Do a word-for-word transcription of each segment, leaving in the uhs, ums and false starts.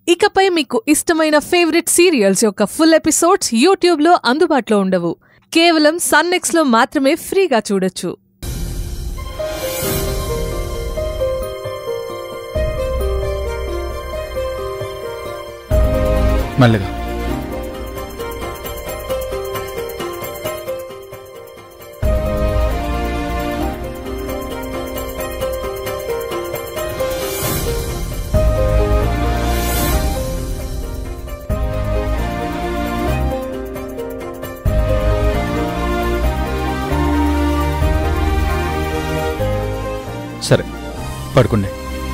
ఇకపై మీకు ఇష్టమైన ఫేవరెట్ సీరియల్స్ యొక్క ఫుల్ ఎపిసోడ్స్ యూట్యూబ్లో అందుబాటులో ఉండవు. కేవలం సన్ నెక్స్ట్లో మాత్రమే ఫ్రీగా చూడొచ్చు. మళ్ళీగా సరే పడుకోండి.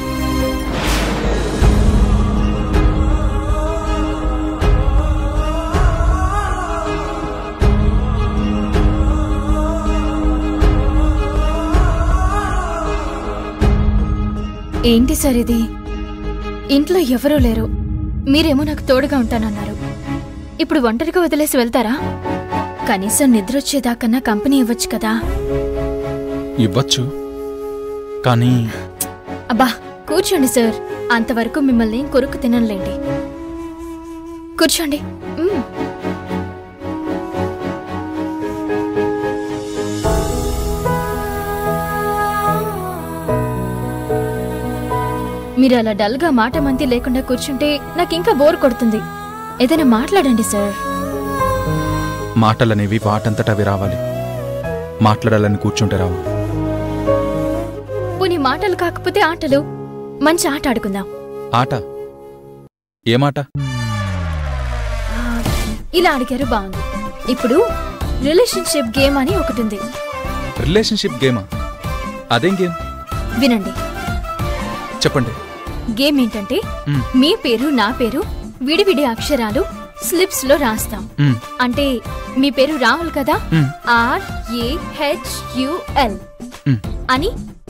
ఏంటి సార్ ఇది? ఇంట్లో ఎవరూ లేరు, మీరేమో నాకు తోడుగా ఉంటానన్నారు. ఇప్పుడు ఒంటరిగా వదిలేసి వెళ్తారా? కనీసం నిద్రొచ్చేదాకన్నా కంపెనీ ఇవ్వచ్చు కదా. ఇవ్వచ్చు, కానీ అబ్బా కూర్చోండి సార్, అంతవరకు మిమ్మల్ని కొరుకు తినలేండి. కూర్చోండి. మీరు అలా డల్గా మాట మంతి లేకుండా కూర్చుంటే నాకు ఇంకా బోర్ కొడుతుంది. ఏదైనా మాట్లాడండి సార్. మాటలనేవి వాటంతట అవి రావాలి, మాట్లాడాలని కూర్చుంటే రావు. పోనీ మాటలు కాకపోతే ఆటలు, మంచి ఆట ఆడుకుందాం. ఆట? ఏమాట? ఇలా అడిగారు, బాగుంది. ఇప్పుడు రిలేషన్షిప్ గేమ్ అని ఒకటి ఉంది. రిలేషన్షిప్ గేమా? అదేం గేమ్? వినండి, చెప్పండి. గేమ్ ఏంటంటే మీ పేరు నా పేరు విడివిడి అక్షరాలు స్లిప్స్ లో రాస్తాం. అంటే మీ పేరు రాహుల్ కదా, R A H U L అని